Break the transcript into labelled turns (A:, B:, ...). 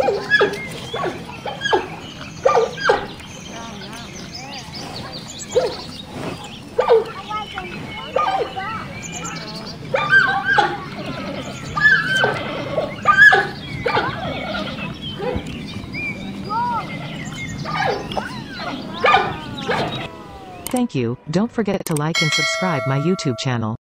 A: Thank you. Don't forget to like and subscribe my YouTube channel.